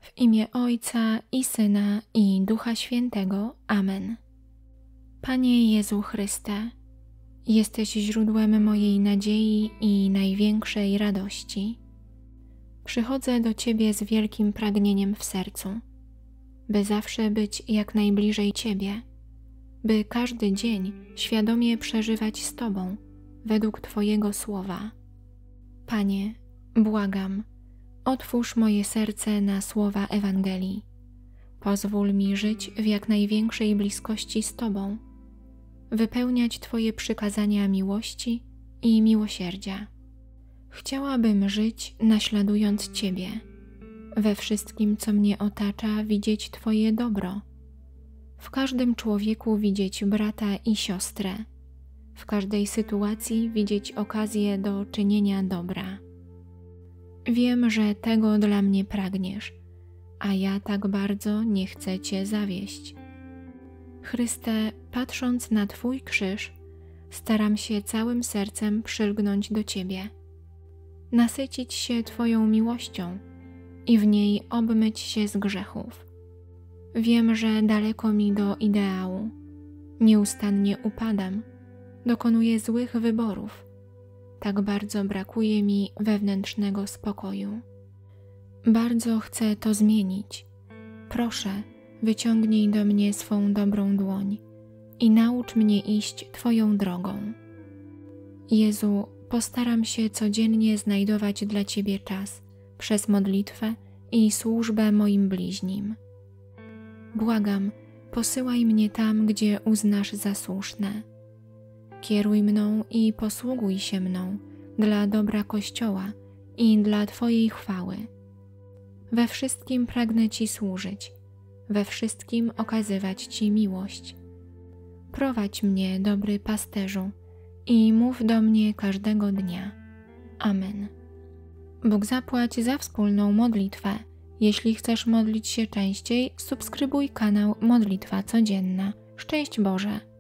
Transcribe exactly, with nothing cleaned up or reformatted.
W imię Ojca i Syna i Ducha Świętego. Amen. Panie Jezu Chryste, jesteś źródłem mojej nadziei i największej radości. Przychodzę do Ciebie z wielkim pragnieniem w sercu, by zawsze być jak najbliżej Ciebie, by każdy dzień świadomie przeżywać z Tobą według Twojego słowa. Panie, błagam, otwórz moje serce na słowa Ewangelii. Pozwól mi żyć w jak największej bliskości z Tobą, wypełniać Twoje przykazania miłości i miłosierdzia. Chciałabym żyć naśladując Ciebie, we wszystkim, co mnie otacza, widzieć Twoje dobro, w każdym człowieku widzieć brata i siostrę, w każdej sytuacji widzieć okazję do czynienia dobra. Wiem, że tego dla mnie pragniesz, a ja tak bardzo nie chcę Cię zawieść. Chryste, patrząc na Twój krzyż, staram się całym sercem przylgnąć do Ciebie, nasycić się Twoją miłością i w niej obmyć się z grzechów. Wiem, że daleko mi do ideału. Nieustannie upadam, dokonuję złych wyborów. Tak bardzo brakuje mi wewnętrznego spokoju. Bardzo chcę to zmienić. Proszę, wyciągnij do mnie swą dobrą dłoń i naucz mnie iść Twoją drogą. Jezu, postaram się codziennie znajdować dla Ciebie czas przez modlitwę i służbę moim bliźnim. Błagam, posyłaj mnie tam, gdzie uznasz za słuszne. Kieruj mną i posługuj się mną dla dobra Kościoła i dla Twojej chwały. We wszystkim pragnę Ci służyć, we wszystkim okazywać Ci miłość. Prowadź mnie, dobry pasterzu, i mów do mnie każdego dnia. Amen. Bóg zapłać za wspólną modlitwę. Jeśli chcesz modlić się częściej, subskrybuj kanał Modlitwa Codzienna. Szczęść Boże!